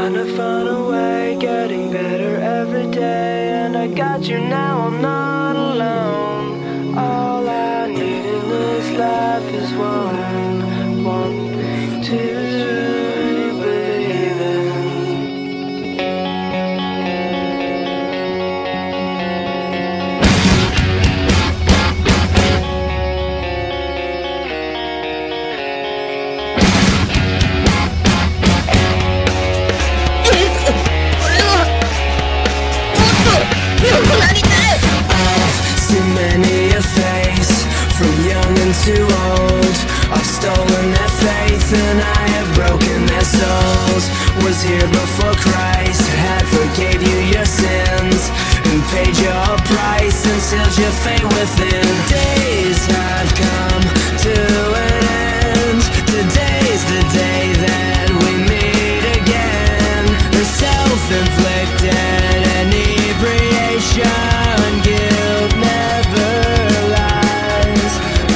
Trying to find a way, getting better every day. And I got you now, I'm not alone. All I need in this life is one thing to believe in. Seen many a face, from young and too old. I've stolen their faith and I have broken their souls. Was here before Christ had forgave you your sins and paid your price and sealed your fate within. Days have come to an end. Today's the day that we meet again. The self-inflicted inebriation, guilt never lies.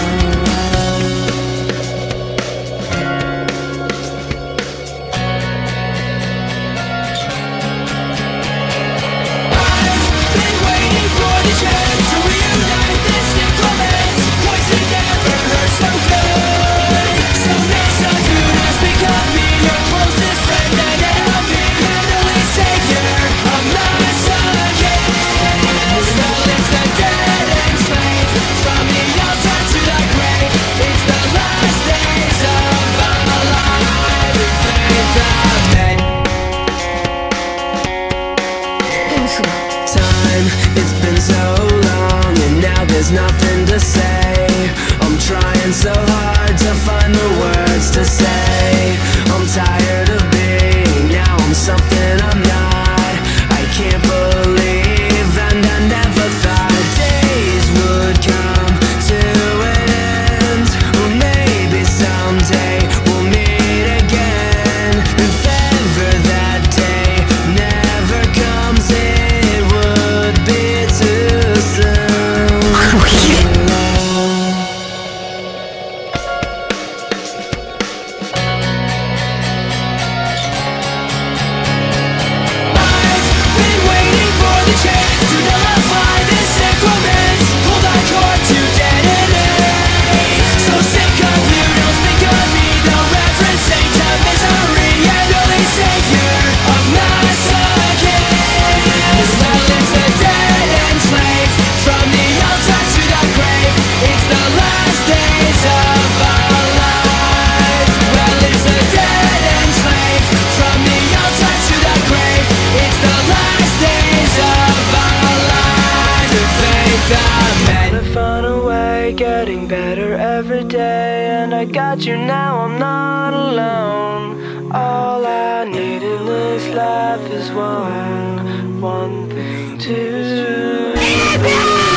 I've been waiting for the chance to reunite this inclement. Poison never hurts so good. Someday some dude has become me, your closest friend and enemy, and only savior of my again. Well, it's the dead end slave, from the altar to the grave. It's the last days of our life. Faith of men. Time, it's been so long, and now there's nothing to say. I'm trying so hard to find the words to say. I'm tired of being, now I'm something I'm not. I can't believe, and I never thought days would come to an end. Or maybe someday we'll meet again. If ever that day never comes, it would be too soon. I've been waiting for the chance to nullify this increment. Hold on cord to detonate. So sick of you, don't speak of me. The reverend saint of misery and only savior of masochists. Well, it's the dead end slave, from the altar to the grave. It's the last days of our lives. Well, it's the dead end slave, from the altar to the grave. It's the last days of our lives. The faith of men. Trying to find a way, getting better every day. And I got you now, I'm not alone. All I need in this life is one thing to